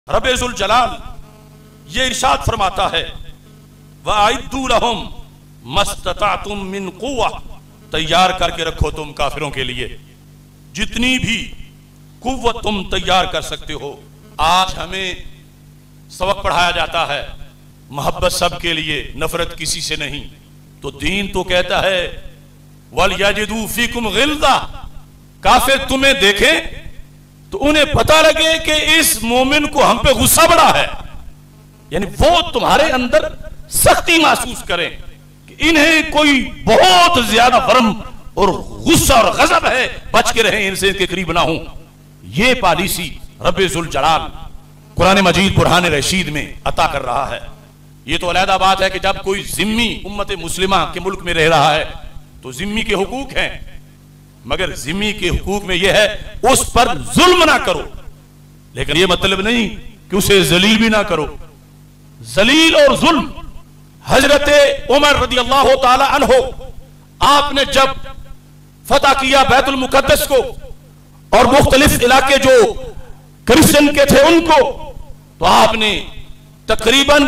रब्बुल जलाल ये इरशाद फरमाता है वअइद्दू लहुम मस्ततातुम मिन कुव्वा, तैयार करके रखो तुम काफिरों के लिए जितनी भी कुव्वत तुम तैयार कर सकते हो। आज हमें सबक पढ़ाया जाता है मोहब्बत सबके लिए, नफरत किसी से नहीं। तो दीन तो कहता है वल यजिदू फीकुम गिल्ज़ा, काफिर तुम्हें देखें तो उन्हें पता लगे कि इस मोमिन को हम पे गुस्सा बड़ा है, यानी वो तुम्हारे अंदर सख्ती महसूस करें कि इन्हें कोई बहुत ज्यादा फर्म और गुस्सा और गजब है, बच के रहें, इनसे इनके करीब ना हो। ये पॉलिसी रब्बुल जलाल कुरान मजीद बुरहान रशीद में अता कर रहा है। ये तो अलहदा बात है कि जब कोई जिम्मी उम्मत मुस्लिमा के मुल्क में रह रहा है तो जिम्मी के हुकूक हैं, मगर जिम्मी के हुकूक में यह है उस पर जुल्म ना करो, लेकिन यह मतलब नहीं कि उसे जलील भी ना करो। जलील और जुल्म हजरत उमर रदियल्लाहु ताला अन्हो आपने जब फतह किया बैतुल मुकद्दस को और मुख्तलिफ इलाके जो क्रिश्चियन के थे उनको, तो आपने तकरीबन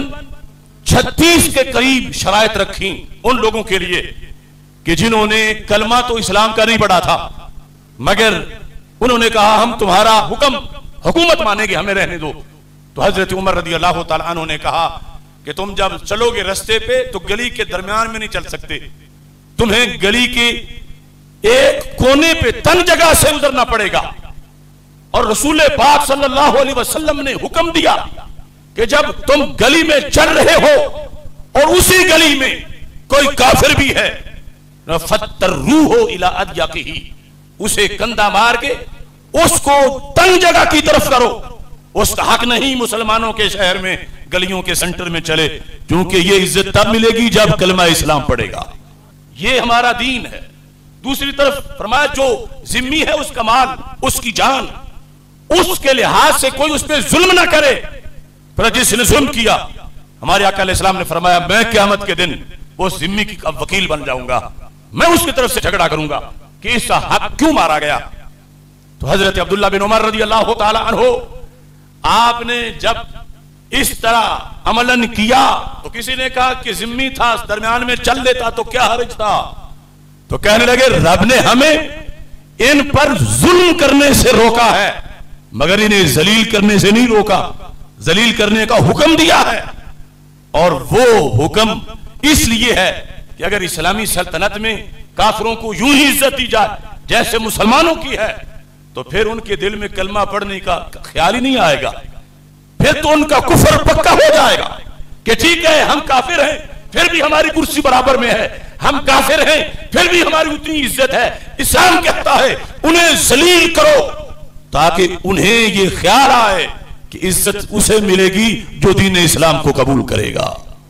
36 के करीब शराइत रखी उन लोगों के लिए कि जिन्होंने कलमा तो इस्लाम का नहीं पढ़ा था, मगर उन्होंने कहा हम तुम्हारा हुकूमत मानेंगे, हमें रहने दो। तो हजरत उमर रदियल्लाहु ताला अन्हु ने कहा कि तुम जब चलोगे रास्ते पे तो गली के दरमियान में नहीं चल सकते, तुम्हें गली के एक कोने पे तंग जगह से गुजरना पड़ेगा। और रसूल पाक सल्लल्लाहु अलैहि वसल्लम ने हुक्म दिया कि जब तुम गली में चल रहे हो और उसी गली में कोई काफिर भी है, फत्तरूहु इला अदयकिही, उसे कंधा मार के उसको तंग जगह की तरफ करो। उसका हक नहीं मुसलमानों के शहर में गलियों के सेंटर में चले, क्योंकि ये इज्जत तब मिलेगी जब कलमा इस्लाम पढ़ेगा। ये हमारा दीन है। दूसरी तरफ फरमाया जो जिम्मी है उसका माल, उसकी जान, उसके लिहाज से कोई उस पर जुल्म ना करे। फिर जिसने जुल्म किया, हमारे आका अलैहिस्सलाम ने फरमाया मैं क़यामत के दिन वो जिम्मी की वकील बन जाऊंगा, मैं उसकी तरफ से झगड़ा करूंगा कि इसका हक क्यों मारा गया। तो हजरत अब्दुल्लाह बिन उमर रदियल्लाहु ताला अन्हु आपने जब इस तरह अमलन किया तो किसी ने कहा कि जिम्मी था, दरमियान में चल लेता तो क्या हर्ज था। तो कहने लगे रब ने हमें इन पर जुल्म करने से रोका है, मगर इन्हें जलील करने से नहीं रोका। जलील करने का हुक्म दिया है, और वो हुक्म इसलिए है कि अगर इस्लामी सल्तनत में काफिरों को यूं ही इज्जत दी जाए जैसे मुसलमानों की है, तो फिर उनके दिल में कलमा पढ़ने का ख्याल ही नहीं आएगा। फिर तो उनका कुफर पक्का हो जाएगा कि ठीक है हम काफिर हैं फिर भी हमारी कुर्सी बराबर में है, हम काफिर हैं फिर भी हमारी उतनी इज्जत है। इस्लाम कहता है उन्हें जलील करो ताकि उन्हें ये ख्याल आए कि इज्जत उसे मिलेगी जो दीन इस्लाम को कबूल करेगा।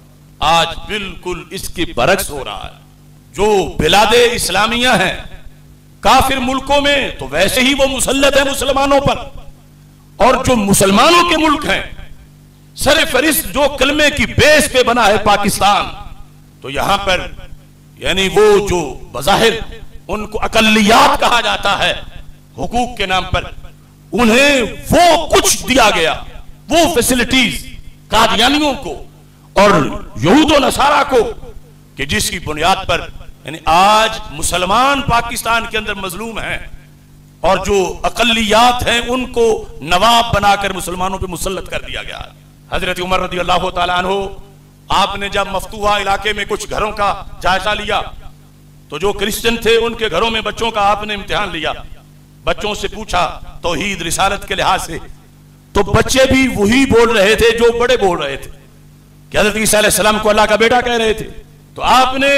आज बिल्कुल इसके बरक्स हो रहा है। जो बिलादे इस्लामिया हैं काफिर मुल्कों में, तो वैसे ही वो मुसल्लत है मुसलमानों पर, और जो मुसलमानों के मुल्क हैं सरफरिस्त जो कलमे की बेस पे बना है पाकिस्तान, तो यहां पर यानी वो जो बज़ाहिर उनको अकल्लियात कहा जाता है हुकूक के नाम पर, उन्हें वो कुछ दिया गया, वो फैसिलिटीज कादियानियों को और यहूद नसारा को, कि जिसकी बुनियाद पर यानी आज मुसलमान पाकिस्तान के अंदर मजलूम हैं और जो अकल्लियात हैं उनको नवाब बनाकर मुसलमानों पे मुसल्लत कर दिया गया। हजरत उमर रदियल्लाहु ताला अन्हु आपने जब मफ्तूहा इलाके में कुछ घरों का जायजा लिया, तो जो क्रिश्चियन थे उनके घरों में बच्चों का आपने इम्तिहान लिया, बच्चों से पूछा तौहीद रिसालत के लिहाज से, तो बच्चे भी वही बोल रहे थे जो बड़े बोल रहे थे कि हजरत ईसा अलैहिस्सलाम को अल्लाह का बेटा कह रहे थे। तो आपने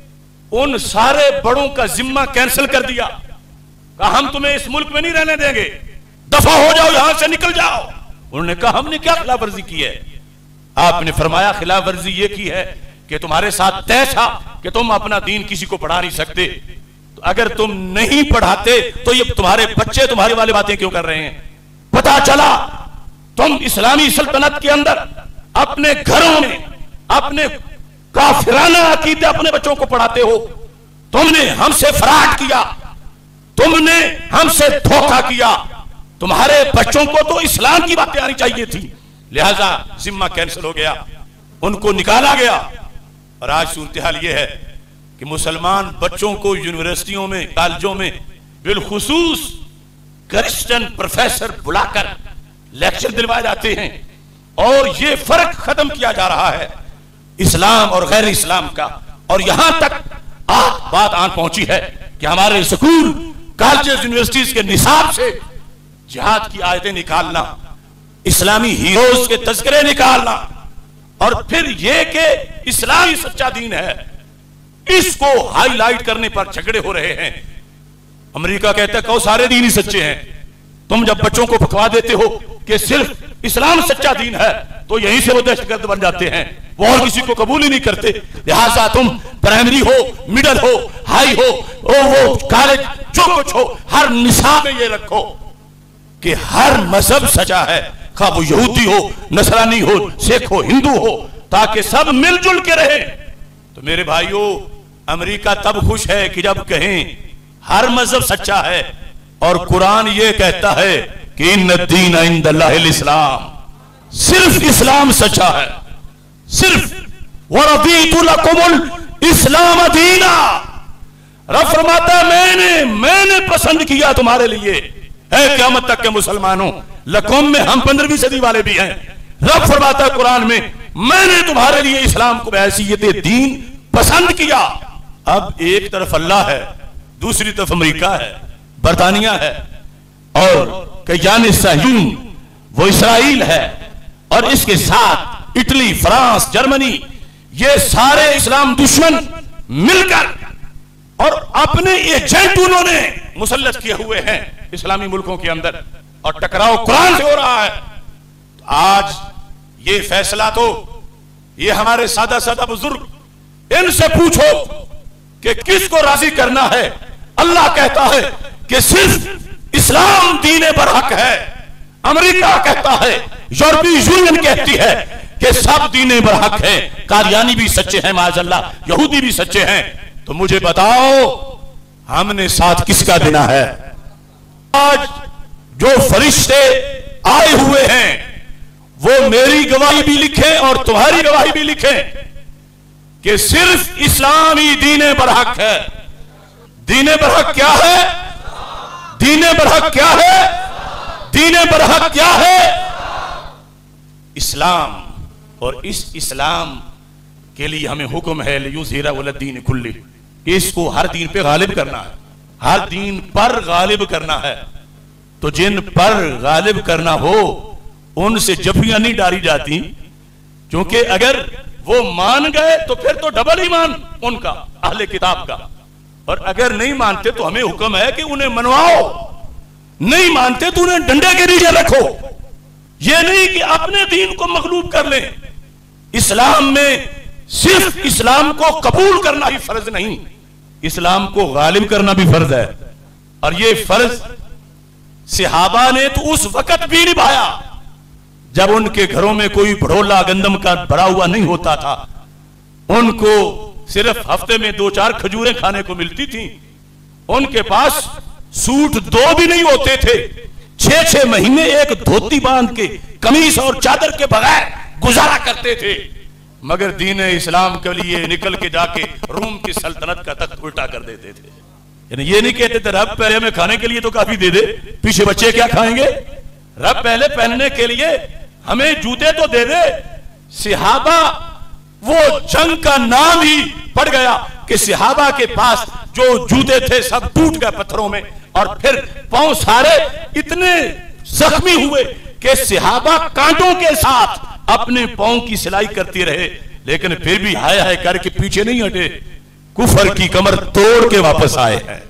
उन सारे बड़ों का जिम्मा कैंसिल कर दिया, कहा हम तुम्हें इस मुल्क में नहीं रहने देंगे, दफा हो जाओ, यहां से निकल जाओ। उन्होंने कहा हमने क्या खिलाफ वर्जी की है। आपने फरमाया खिलाफ वर्जी ये की है कि तुम्हारे साथ तय था कि तुम अपना दीन किसी को पढ़ा नहीं सकते, तो अगर तुम नहीं पढ़ाते तो ये तुम्हारे बच्चे तुम्हारी वाली बातें क्यों कर रहे हैं। पता चला तुम इस्लामी सल्तनत के अंदर अपने घरों में अपने काफिराना अकीदे अपने बच्चों को पढ़ाते हो। तुमने हमसे फराड किया, तुमने हमसे धोखा किया, तुम्हारे बच्चों को तो इस्लाम की बातें आनी चाहिए थी, लिहाजा जिम्मा कैंसिल हो गया, उनको निकाला गया। और आज सूरत हाल यह है कि मुसलमान बच्चों को यूनिवर्सिटियों में, कॉलेजों में बिलखुसूस क्रिश्चियन प्रोफेसर बुलाकर लेक्चर दिलवाए जाते हैं और ये फर्क खत्म किया जा रहा है इस्लाम और गैर इस्लाम का। और यहां तक बात आन पहुंची है कि हमारे स्कूल, कॉलेज, यूनिवर्सिटीज के निसाब से जिहाद की आयतें निकालना, इस्लामी हीरोज के तज़किरे निकालना और फिर यह कि इस्लाम ही सच्चा दीन है, इसको हाईलाइट करने पर झगड़े हो रहे हैं। अमेरिका कहता है कहो सारे दीन ही सच्चे हैं। तुम जब बच्चों को फतवा देते हो कि सिर्फ इस्लाम सच्चा दीन है तो यहीं से वो दहशतगर्द बन जाते हैं, वो और किसी को कबूल ही नहीं करते। लिहाजा तुम प्राइमरी हो, मिडिल हो, हाई हो, वो कॉलेज, जो कुछ हो, हर निसाब में ये रखो कि हर मजहब सच्चा है, खा वो यहूदी हो, नसरानी हो, सिख हो, हिंदू हो, ताकि सब मिलजुल के रहे। तो मेरे भाइयों, अमेरिका तब खुश है कि जब कहें हर मजहब सच्चा है और कुरान ये कहता है कि इन्न दीन इंदल्लाहिल इस्लाम, सिर्फ इस्लाम सच्चा है, सिर्फ वरदीतु लकुमुल इस्लाम दीना। रब फरमाता है मैंने पसंद किया तुम्हारे लिए है क़यामत तक के मुसलमानों। लकुम में हम 15वीं सदी वाले भी हैं। रब फरमाता है कुरान में मैंने तुम्हारे लिए इस्लाम को हैसियत दीन पसंद किया। अब एक तरफ अल्लाह है, दूसरी तरफ अमेरिका है, बरतानिया है और कयान सहयून वो इसराइल है और इसके साथ इटली, फ्रांस, जर्मनी, ये सारे इस्लाम दुश्मन मिलकर और अपने एजेंट उन्होंने मुसल्लत किए हुए हैं इस्लामी मुल्कों के अंदर और टकराव कुरान से हो रहा है। आज ये फैसला तो ये हमारे सादा सादा बुजुर्ग, इनसे पूछो कि किसको राजी करना है। अल्लाह कहता है कि सिर्फ इस्लाम दीन पर हक है, अमेरिका कहता है, यूरोपीय यूनियन कहती है कि सब दीन पर हक है, कादियानी भी सच्चे हैं माज़अल्लाह, यहूदी भी सच्चे हैं। तो मुझे बताओ हमने साथ किसका देना है? आज जो फरिश्ते आए हुए हैं वो मेरी गवाही भी लिखें और तुम्हारी गवाही भी लिखें कि सिर्फ इस्लाम ही दीन पर हक है। दीन पर हक क्या है? दीन पर हक क्या है? दीन पर हक क्या है? इस्लाम। और इस इस्लाम के लिए हमें हुक्म है लियुज़हिरा अला दीन कुल्ली, इसको हर दीन पे गालिब करना है, हर दीन पर गालिब करना है। तो जिन पर गालिब करना हो उनसे जफियां नहीं डाली जाती, क्योंकि अगर वो मान गए तो फिर तो डबल ईमान उनका, अहले किताब का। और अगर नहीं मानते तो हमें हुक्म है कि उन्हें मनवाओ, नहीं मानते तो उन्हें डंडे के नीचे रखो। ये नहीं कि अपने दीन को मगलूब कर लें। इस्लाम में सिर्फ इस्लाम को कबूल करना ही फर्ज नहीं, इस्लाम को गालिब करना भी फर्ज है। और ये फर्ज सहाबा ने तो उस वक्त भी निभाया जब उनके घरों में कोई भड़ोला गंदम का भरा हुआ नहीं होता था। उनको सिर्फ हफ्ते में 2-4 खजूरें खाने को मिलती थी। उनके पास सूट 2 भी नहीं होते थे। 6-6 महीने एक धोती बांध के, कमीज और चादर के बगैर गुजारा करते थे। मगर दीन इस्लाम के लिए निकल के जाके रूम की सल्तनत का तख्त उल्टा कर देते थे। यानी ये नहीं कहते थे रब पहले हमें खाने के लिए तो काफी दे दे, पीछे बच्चे क्या खाएंगे। रब पहले पहनने के लिए हमें जूते तो दे दे। सहाबा, वो जंग का नाम ही पड़ गया कि सहाबा के पास जो जूते थे सब टूट गए पत्थरों में और फिर पांव सारे इतने जख्मी हुए कि सहाबा कांटों के साथ अपने पांव की सिलाई करते रहे, लेकिन फिर भी हाय हाय करके पीछे नहीं हटे, कुफर की कमर तोड़ के वापस आए हैं।